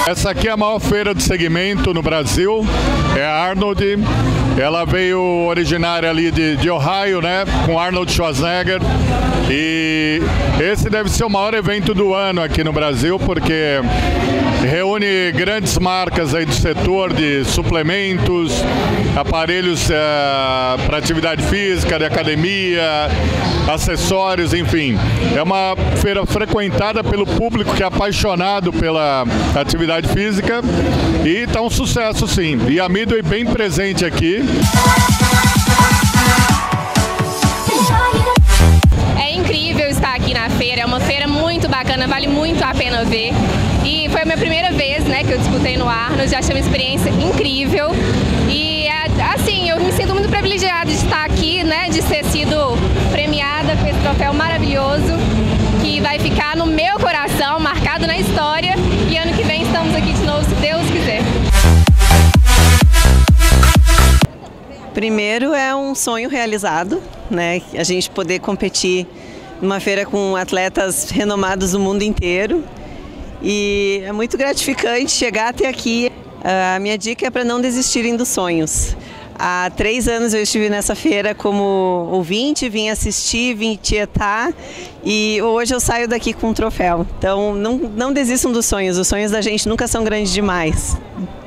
Essa aqui é a maior feira de segmento no Brasil, é a Arnold. Ela veio originária ali de Ohio, né, com Arnold Schwarzenegger. E esse deve ser o maior evento do ano aqui no Brasil, porque reúne grandes marcas aí do setor de suplementos, aparelhos para atividade física, de academia, acessórios, enfim. É uma feira frequentada pelo público que é apaixonado pela atividade física e está um sucesso, sim. E a Midway bem presente aqui. É incrível estar aqui na feira, é uma feira muito bacana, vale muito a pena ver. E foi a minha primeira vez, né, que eu disputei no Arnold, já achei uma experiência incrível. E assim, eu me sinto muito privilegiada de estar aqui, né, de ter sido premiada com esse troféu maravilhoso, que vai ficar no meu coração, marcado na história. E ano que vem estamos aqui de novo, se Deus quiser. Primeiro é um sonho realizado, né? A gente poder competir numa feira com atletas renomados do mundo inteiro. E é muito gratificante chegar até aqui. A minha dica é para não desistirem dos sonhos. Há 3 anos eu estive nessa feira como ouvinte, vim assistir, vim tietar e hoje eu saio daqui com um troféu. Então não desistam dos sonhos, os sonhos da gente nunca são grandes demais.